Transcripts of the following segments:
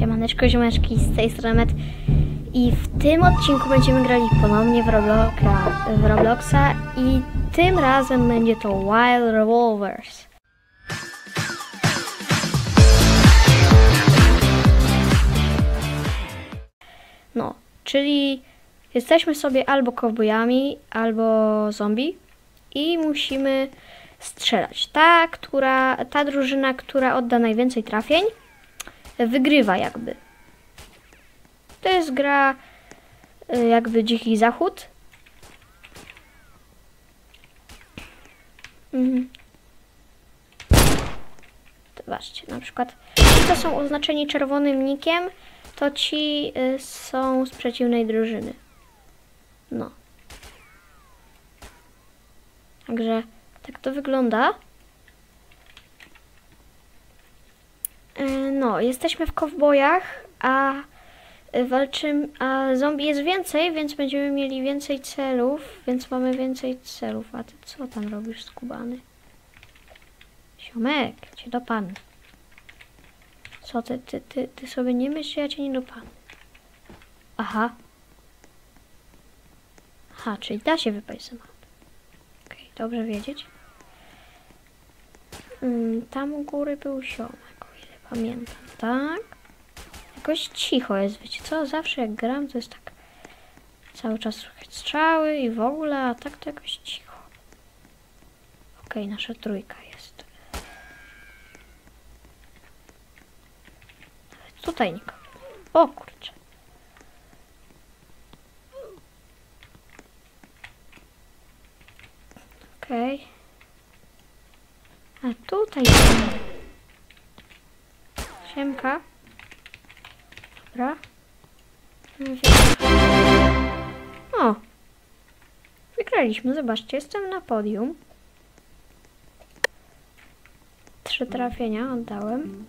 Siemaneczko, ziomeczki, z tej strony Met. I w tym odcinku będziemy grali ponownie w Robloxa i tym razem będzie to Wild Revolvers. No, czyli jesteśmy sobie albo kowbojami, albo zombie i musimy strzelać. Ta drużyna, która odda najwięcej trafień, wygrywa jakby. To jest gra jakby Dziki Zachód. Zobaczcie, na przykład ci, co są oznaczeni czerwonym nikiem, to ci są z przeciwnej drużyny. No. Także tak to wygląda. No, jesteśmy w kowbojach, a zombie jest więcej, więc będziemy mieli więcej celów, więc mamy więcej celów. A ty co tam robisz, skubany? Ziomek, cię dopadnę. Co ty sobie nie myślisz, że ja cię nie dopadnę. Aha. Aha, czyli da się wypaść samochód. Okej, dobrze wiedzieć. Tam u góry był ziomek, o ile pamiętam, tak? Jakoś cicho jest, wiecie co? Zawsze jak gram, to jest tak cały czas słychać strzały i w ogóle, a tak to jakoś cicho. Okej, nasza trójka jest. Nawet tutaj nikogo. O kurczę. Okej. A tutaj siemka. Dobra. O! Wygraliśmy, zobaczcie, jestem na podium. 3 trafienia oddałem.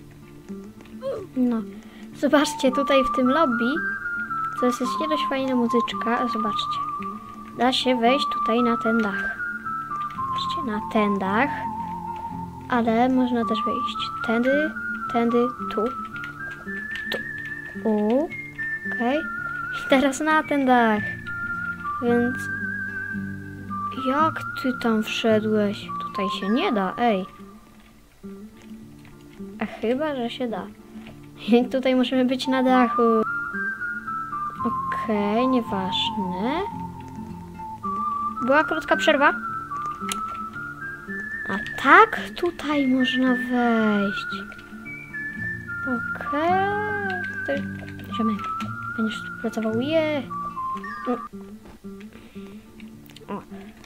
No. Zobaczcie, tutaj w tym lobby to jest nie dość fajna muzyczka. Zobaczcie. Da się wejść tutaj na ten dach. Zobaczcie, na ten dach. Ale można też wejść tędy, tu. Okej. I teraz na ten dach. Więc... Jak ty tam wszedłeś? Tutaj się nie da, ej. A chyba, że się da. I tutaj musimy być na dachu. Okej, nieważne. Była krótka przerwa. A tak tutaj można wejść. Okej. Ziomek, będziesz tu pracował. O.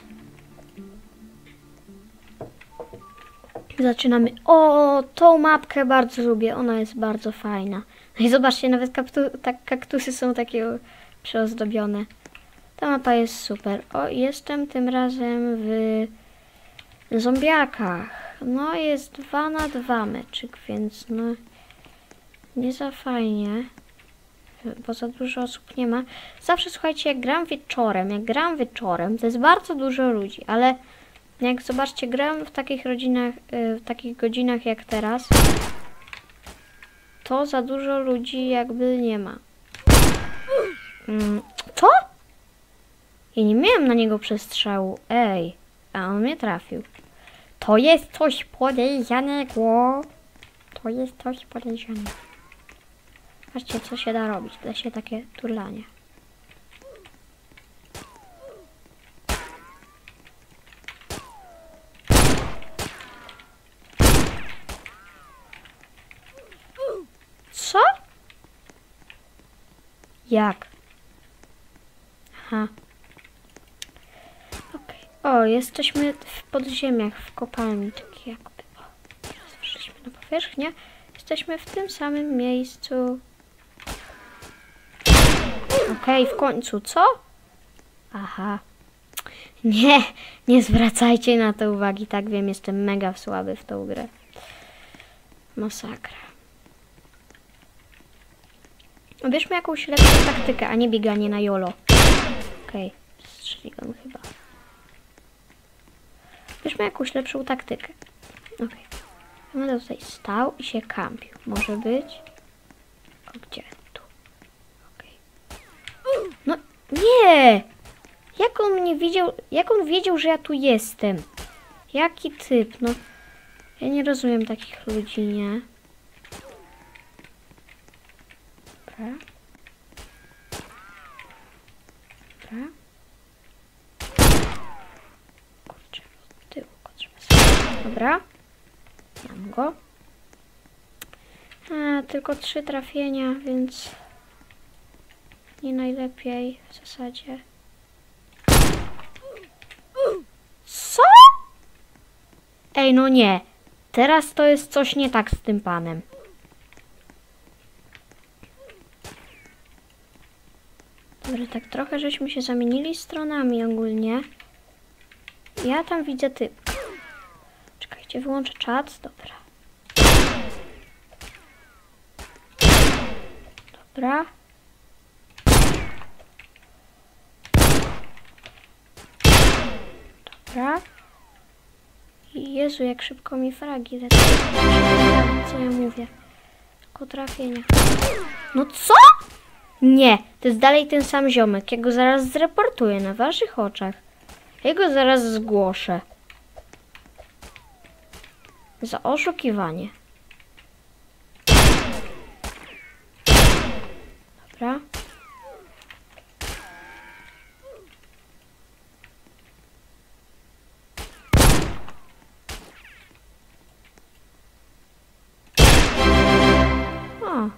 Zaczynamy. O, tą mapkę bardzo lubię. Ona jest bardzo fajna. No i zobaczcie, nawet kaktusy są takie przeozdobione. Ta mapa jest super. O, jestem tym razem w zombiakach. No, jest 2 na 2 meczyk, więc no nie za fajnie, bo za dużo osób nie ma. Zawsze słuchajcie, jak gram wieczorem, to jest bardzo dużo ludzi, ale jak zobaczcie, gram w takich godzinach jak teraz, to za dużo ludzi jakby nie ma. Co? Ja nie miałem na niego przestrzału. Ej, a on mnie trafił. To jest coś podejrzanego. To jest coś podejrzanego. Patrzcie, co się da robić. Da się takie turlanie. Co? Jak? Aha. Okej. O, jesteśmy w podziemiach, w kopalni, takie jakby. O, teraz wyszliśmy na powierzchnię. Jesteśmy w tym samym miejscu. Okej, w końcu, co? Aha. Nie zwracajcie na to uwagi, tak wiem, jestem mega słaby w tą grę. Masakra. Bierzmy jakąś lepszą taktykę, a nie bieganie na jolo. Okej, strzeliłem chyba. Bierzmy jakąś lepszą taktykę. Okej. Będę tutaj stał i się kampił. Może być. Gdzie? Tu. Okej. No nie! Jak on mnie widział, jak on wiedział, że ja tu jestem? Jaki typ, no. Ja nie rozumiem takich ludzi, nie? Dobra. Dobra. Kurczę, od tyłu go trzeba sobie. Dobra. Mam go. Tylko 3 trafienia, więc nie najlepiej w zasadzie. Co? Ej, no nie. Teraz to jest coś nie tak z tym panem. Dobra, tak trochę żeśmy się zamienili stronami ogólnie. Ja tam widzę typ. Czekajcie, wyłączę czat. Dobra. Dobra. Dobra. Jezu, jak szybko mi fragi lecą. Co ja mówię? Tylko trafienia. No co? Nie, to jest dalej ten sam ziomek. Ja go zaraz zreportuję na waszych oczach. Ja go zaraz zgłoszę. Za oszukiwanie. Dobra. O.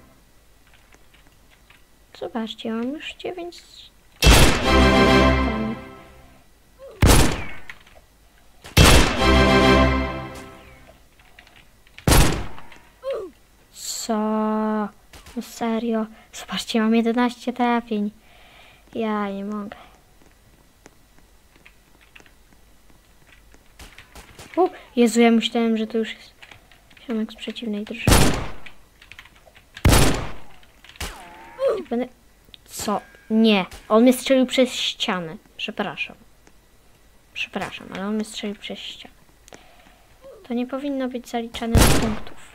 Zobaczcie, mam już 9. Co? No serio? Zobaczcie, mam 11 trafień. Ja nie mogę. Jezu, ja myślałem, że to już jest ziomek z przeciwnej drużyny. Będę... Co? Nie. On mnie strzelił przez ścianę. Przepraszam. Przepraszam, ale on mnie strzelił przez ścianę. To nie powinno być zaliczane do punktów.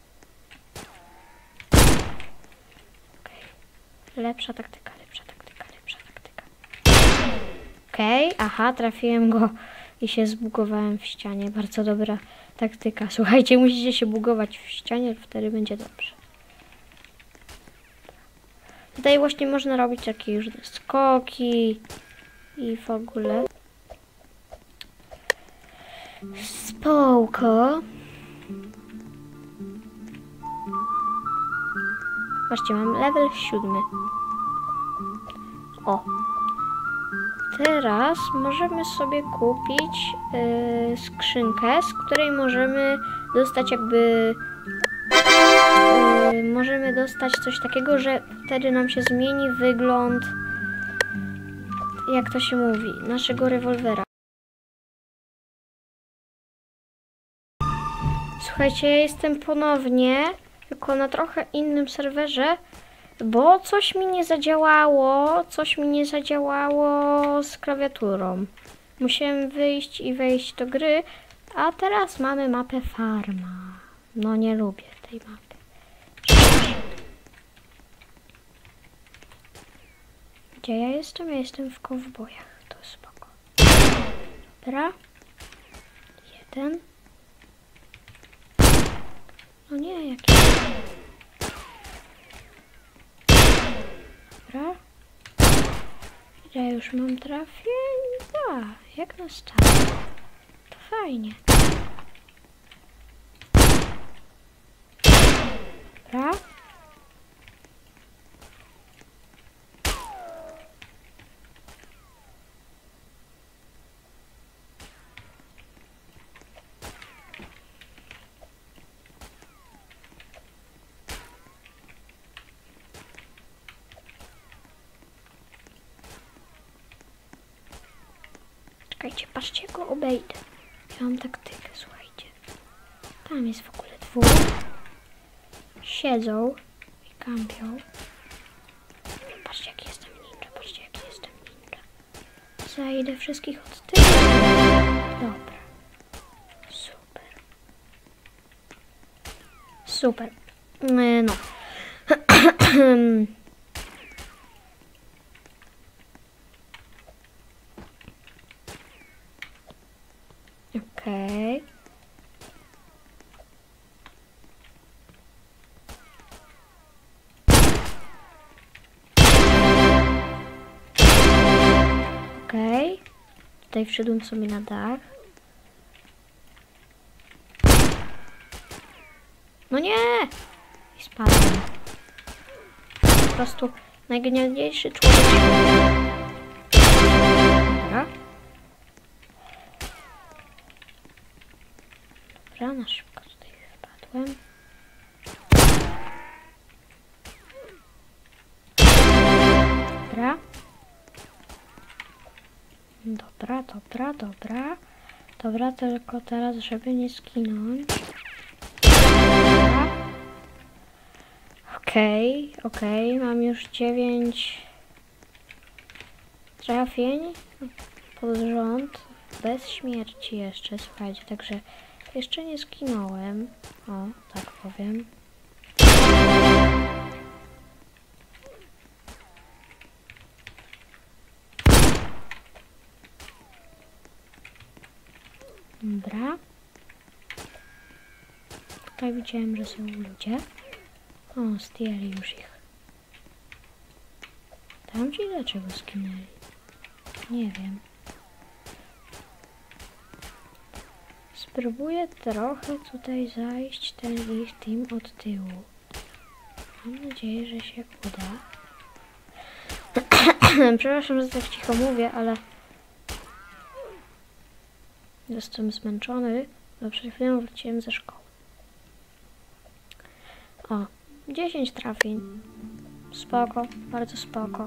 Okej. Lepsza taktyka, lepsza taktyka, lepsza taktyka. Okej, aha, trafiłem go i się zbugowałem w ścianie. Bardzo dobra taktyka. Słuchajcie, musicie się bugować w ścianie, wtedy będzie dobrze. Tutaj właśnie można robić takie już skoki i w ogóle. Spoko. Zobaczcie, mam level 7. O. Teraz możemy sobie kupić skrzynkę, z której możemy dostać jakby... możemy dostać coś takiego, że wtedy nam się zmieni wygląd, jak to się mówi, naszego rewolwera. Słuchajcie, ja jestem ponownie, tylko na trochę innym serwerze, bo coś mi nie zadziałało z klawiaturą. Musiałem wyjść i wejść do gry, a teraz mamy mapę farma. No nie lubię tej mapy. Gdzie ja jestem? Ja jestem w kowbojach. To spoko. Dobra. 1. No nie, jaki. Dobra. Ja już mam trafień. A, jak na start. To fajnie. Dobra. Czekajcie, patrzcie, jak go obejdę. Ja mam taktykę, słuchajcie. Tam jest w ogóle 2. Siedzą i kampią. Patrzcie, jaki jestem ninja, patrzcie, jaki jestem ninja. Zajdę wszystkich od tyłu. Dobra. Super. Super. No. Okej. Okej. Tutaj wszedłem sobie na dach. No nie! I spadłem. Po prostu najgenialniejszy człowiek. Dobra. Dobra, na szybko tutaj wpadłem. Dobra. Dobra, dobra, dobra. Dobra, tylko teraz, żeby nie skinąć. Dobra. Okej, mam już 9 trafień pod rząd. Bez śmierci jeszcze, słuchajcie, także jeszcze nie skinąłem. O, tak powiem. Dobra. Tutaj widziałem, że są ludzie. O, zdjęli już ich. Tamci dlaczego skinęli? Nie wiem. Spróbuję trochę tutaj zajść ten ich team od tyłu. Mam nadzieję, że się uda. Przepraszam, że tak cicho mówię, ale jestem zmęczony, bo przed chwilą wróciłem ze szkoły. O, 10 trafień. Spoko, bardzo spoko.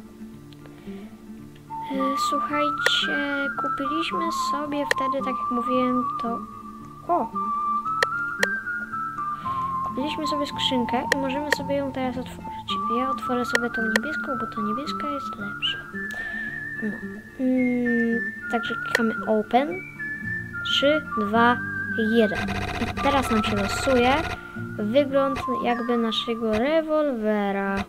Słuchajcie, kupiliśmy sobie wtedy, tak jak mówiłem, to... O! Kupiliśmy sobie skrzynkę i możemy sobie ją teraz otworzyć. Ja otworzę sobie tą niebieską, bo ta niebieska jest lepsza. No. Także klikamy Open. 3, 2, 1. I teraz nam się losuje wygląd jakby naszego rewolwera.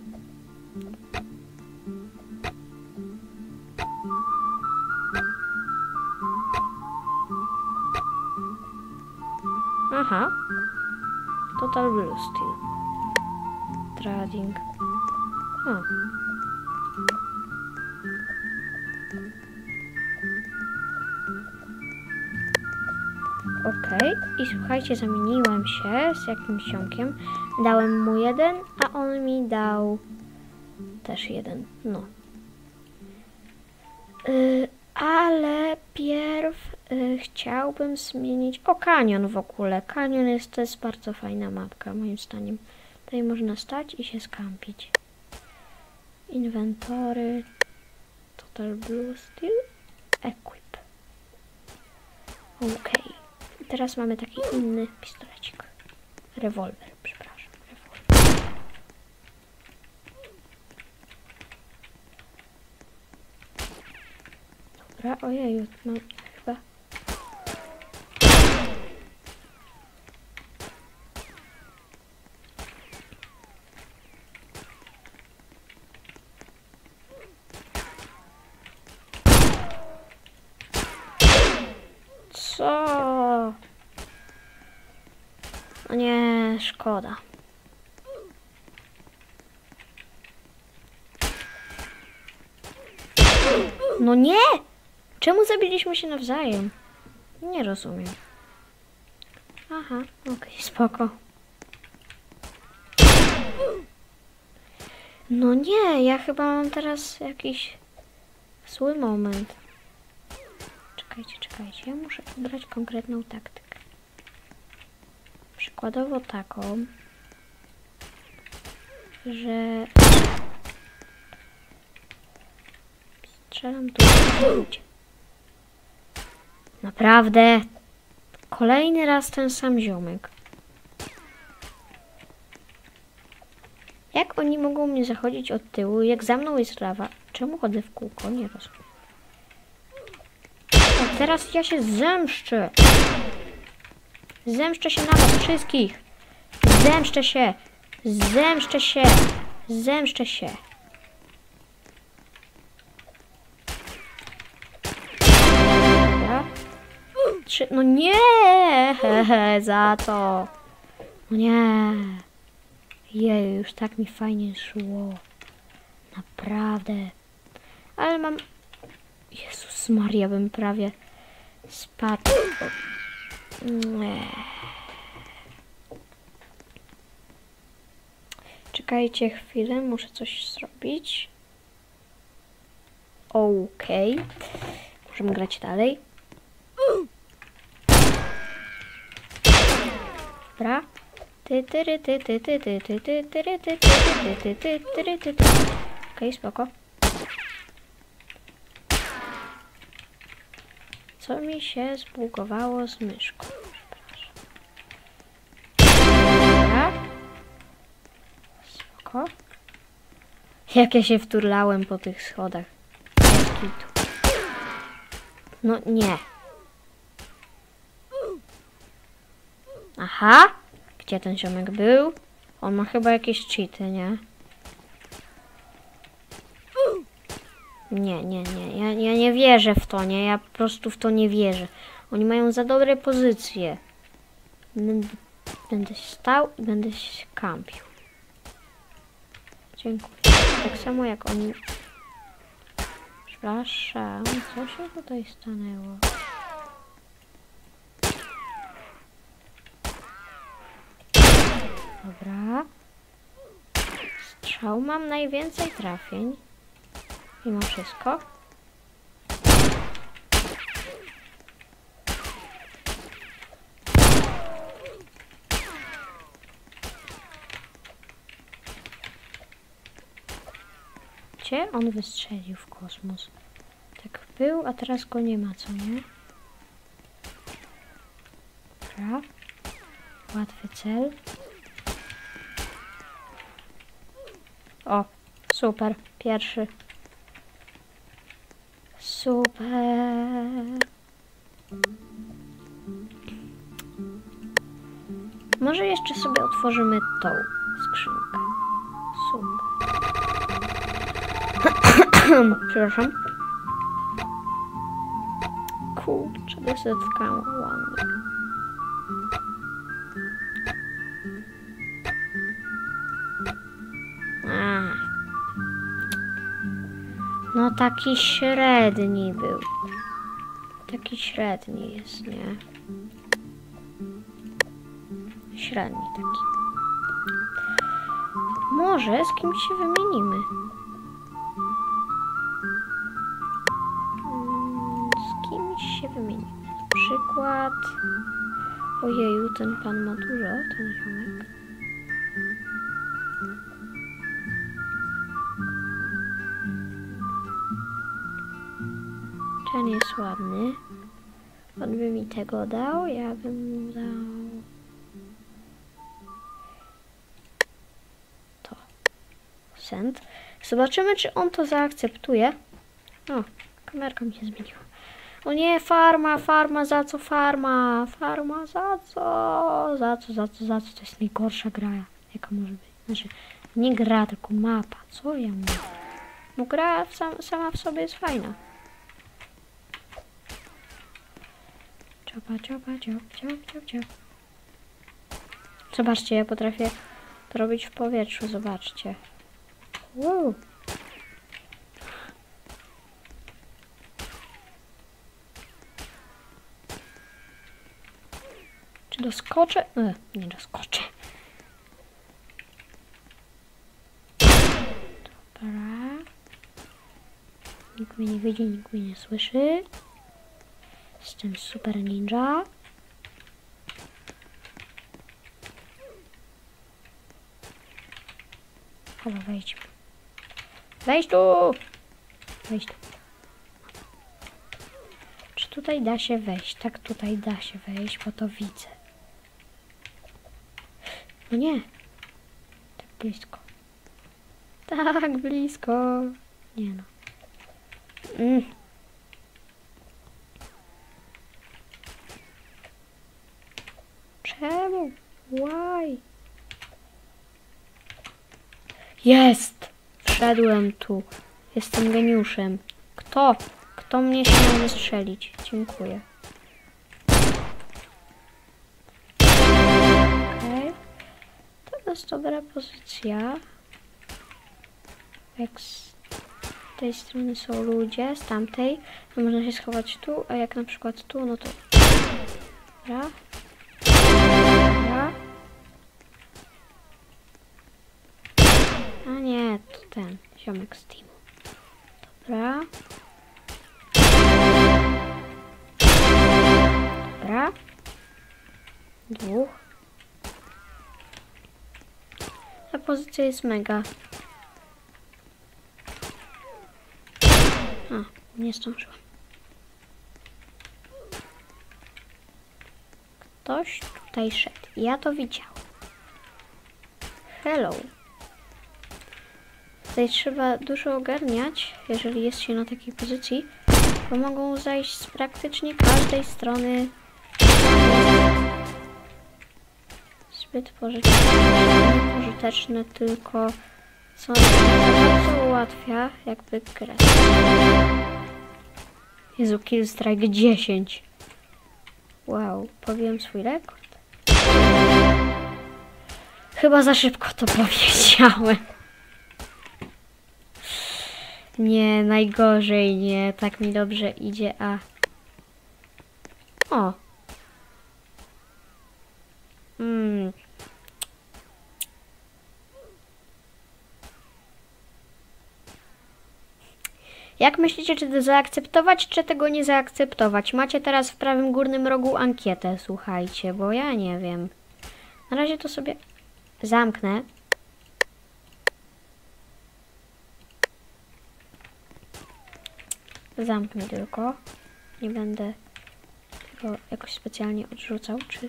Aha. Total Blue Steel. Trading. O. Okej. I słuchajcie, zamieniłem się z jakimś ziomkiem. Dałem mu 1, a on mi dał też 1. No. Ale pierw chciałbym zmienić... O, kanion w ogóle. Kanion to jest bardzo fajna mapka, moim zdaniem. Tutaj można stać i się skampić. Inwentory. Total Blue Steel. Equip. Okej. I teraz mamy taki inny pistolecik. Rewolwer, przepraszam. Rewolwer. Dobra, ojeju, mam chyba... Co? No nie, szkoda. No nie! Czemu zabiliśmy się nawzajem? Nie rozumiem. Aha, okej, spoko. No nie, ja chyba mam teraz jakiś zły moment. Czekajcie, ja muszę wybrać konkretną taktykę. Przykładowo taką, że strzelam tu w ludzie. Naprawdę, kolejny raz ten sam ziomek. Jak oni mogą mnie zachodzić od tyłu, jak za mną jest lawa? Czemu chodzę w kółko? Nie rozumiem. A teraz ja się zemszczę. Zemszczę się na was wszystkich. Zemszczę się. Zemszczę się. Zemszczę się. Dobra. 3, no nie! Za to. No nie. Jej, już tak mi fajnie szło. Naprawdę. Ale mam... Jezus Maria, bym prawie spadł. Nie. Czekajcie chwilę, muszę coś zrobić. Okej. Możemy grać dalej. Dobra. Okej, spoko. Co mi się zbugowało z myszką? Dobra. Spoko. Jak ja się wturlałem po tych schodach. Bez kitu. No nie. Aha. Gdzie ten ziomek był? On ma chyba jakieś cheaty, nie? Nie. Ja nie wierzę w to, nie? Ja po prostu w to nie wierzę. Oni mają za dobre pozycje. Będę stał i będę się kampił. Dziękuję. Tak samo jak oni... Przepraszam, co się tutaj stanęło? Dobra. Strzał mam najwięcej trafień. Mimo wszystko. Gdzie on wystrzelił w kosmos? Tak był, a teraz go nie ma, co nie? Dobra. Łatwy cel. O, super. Pierwszy. Super. Może jeszcze sobie otworzymy tą skrzynkę. Super. Przepraszam. Kurczę, desetka ładnie. No taki średni był. Taki średni jest, nie? Średni taki. Może z kimś się wymienimy. Z kimś się wymienimy. Na przykład... Ojeju, ten pan ma dużo, ten ziomek. Ten jest ładny. On by mi tego dał, ja bym mu dał... To. Send. Zobaczymy, czy on to zaakceptuje. O, kamerka mi się zmieniła. O nie, farma, za co farma? Farma, za co? Za co? To jest najgorsza gra, jaka może być. Znaczy, nie gra, tylko mapa. Co ja mówię? No gra sama w sobie jest fajna. Ciop. Zobaczcie, ja potrafię to robić w powietrzu, zobaczcie. Wow. Czy doskoczę? Nie doskoczę. Dobra. Nikt mnie nie widzi, nikt mnie nie słyszy. Jestem super ninja. Halo, wejdź. Wejdź tu! Wejdź tu. Czy tutaj da się wejść? Tak, tutaj da się wejść, bo to widzę. No nie. Tak blisko. Tak blisko. Nie no. Czemu? Why? Jest! Wszedłem tu. Jestem geniuszem. Kto? Kto mnie śmiał wystrzelić? Dziękuję. Okej. To jest dobra pozycja. Jak z tej strony są ludzie, z tamtej, to można się schować tu, a jak na przykład tu, no to... Dobra. Dobra. A nie, to ten ziomek z teamu. Dobra. Dobra. Dwóch. Ta pozycja jest mega. A, nie zdążyłam. Ktoś tutaj szedł. Ja to widziałam. Hello. Tutaj trzeba dużo ogarniać, jeżeli jest się na takiej pozycji, bo mogą zajść z praktycznie każdej strony. Zbyt pożyteczne, tylko co bardzo ułatwia jakby grę. Jezu, kill strike 10. Wow, pobiłem swój rekord. Chyba za szybko to powiedziałem. Nie, najgorzej nie. Tak mi dobrze idzie, a... O! Jak myślicie, czy to zaakceptować, czy tego nie zaakceptować? Macie teraz w prawym górnym rogu ankietę, słuchajcie, bo ja nie wiem. Na razie to sobie zamknę. Zamknę tylko. Nie będę go jakoś specjalnie odrzucał, czy...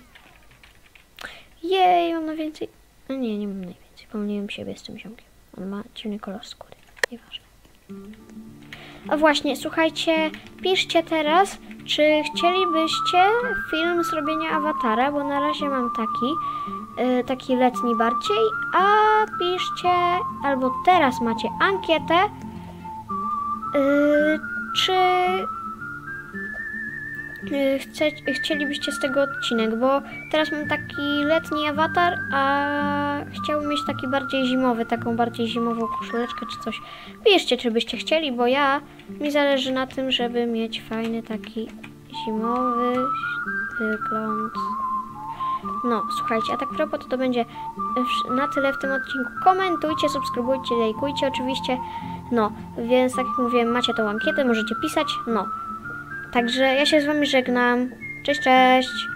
Jej, mam najwięcej... No nie, nie mam najwięcej. Pomyliłem siebie z tym ziomkiem. On ma dziwny kolor skóry. Nieważne. A właśnie, słuchajcie, piszcie teraz, czy chcielibyście film z robienia awatara, bo na razie mam taki letni bardziej, a piszcie, albo teraz macie ankietę, czy chcielibyście z tego odcinek, bo teraz mam taki letni awatar, a chciałbym mieć taki bardziej zimowy, taką bardziej zimową koszuleczkę czy coś. Piszcie, czy byście chcieli, bo mi zależy na tym, żeby mieć fajny taki zimowy wygląd. No, słuchajcie, a tak propos to będzie na tyle w tym odcinku. Komentujcie, subskrybujcie, lajkujcie oczywiście. No, więc tak jak mówiłem, macie tą ankietę, możecie pisać, no. Także ja się z wami żegnam. Cześć, cześć!